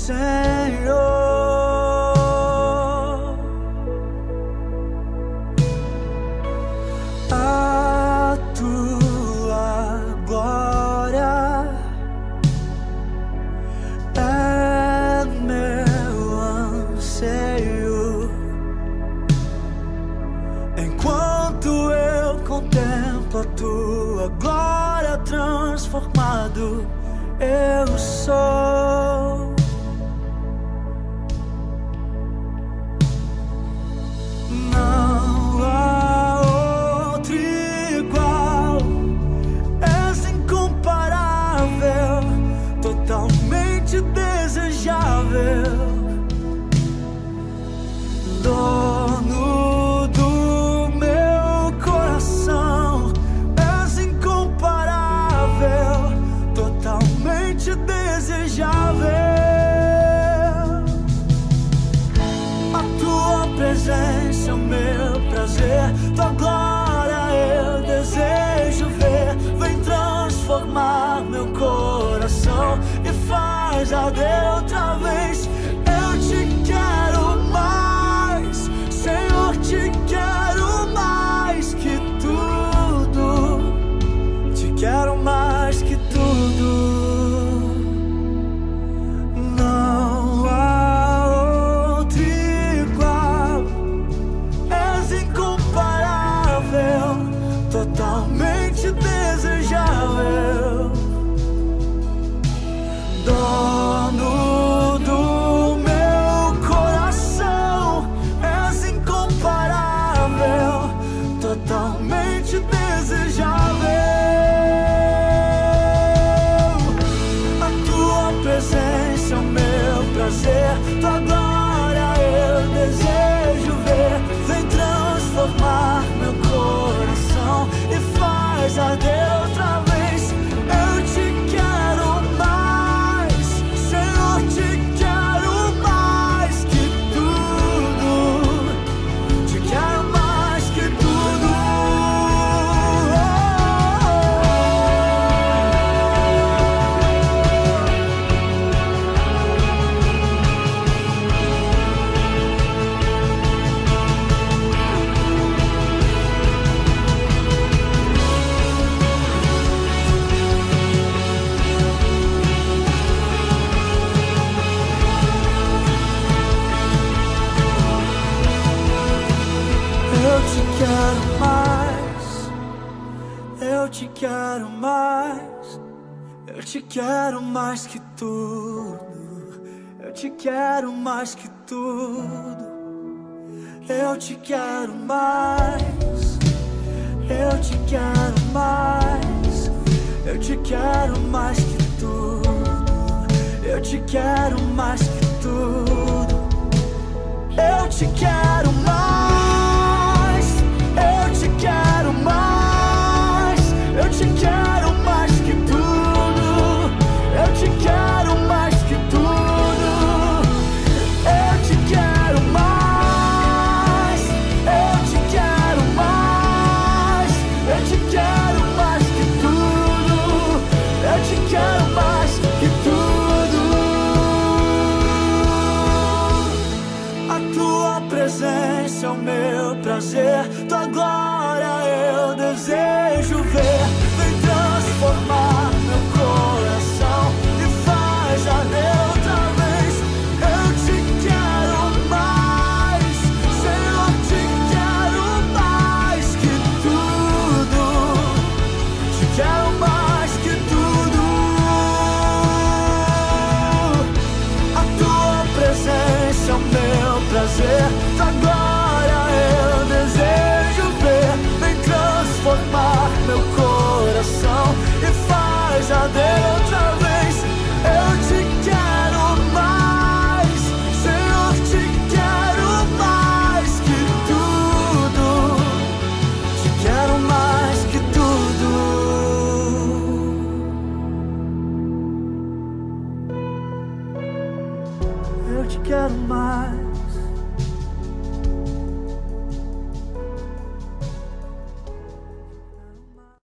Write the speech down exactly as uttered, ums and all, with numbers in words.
Senhor. A tua glória é meu anseio. Enquanto eu contemplo a tua glória, transformado eu sou. Não há outro igual, és incomparável, totalmente desejável, dono do meu coração, és incomparável, totalmente desejável. A tua presença é o meu prazer, tua glória eu desejo ver. Vem transformar meu coração e faz arder outra vez. Eu te quero mais, Senhor, te quero mais que tudo, te quero mais que tudo. Não há outro igual, és incomparável, totalmente desejável, dono do meu coração, és incomparável, totalmente desejável. A tua presença é o meu prazer, tua glória eu desejo ver. Vem transformar meu coração e faz arder outra vez. Eu te quero mais, Senhor, te quero mais que tudo, te quero mais que tudo. Eu te quero mais, eu te quero mais, eu te quero mais que tudo, eu te quero mais que tudo. Eu te quero mais, eu te quero mais, eu te quero mais que tudo, eu te quero mais que tudo. Eu te quero mais, eu te quero mais, eu te quero mais que tudo, eu te quero mais que tudo. Eu te quero mais, eu te quero mais, eu te quero mais que tudo, eu te quero mais que tudo. A tua presença é o meu prazer, tua glória eu desejo ver. Vem transformar meu coração e faz arder outra vez. Eu te quero mais, Senhor, te quero mais que tudo, te quero mais que tudo. A tua presença é o meu prazer, tua glória eu desejo ver. Vem transformar meu coração e faz arder outra vez. Eu te quero mais, Senhor, te quero mais que tudo, te quero mais que tudo. Eu te quero mais.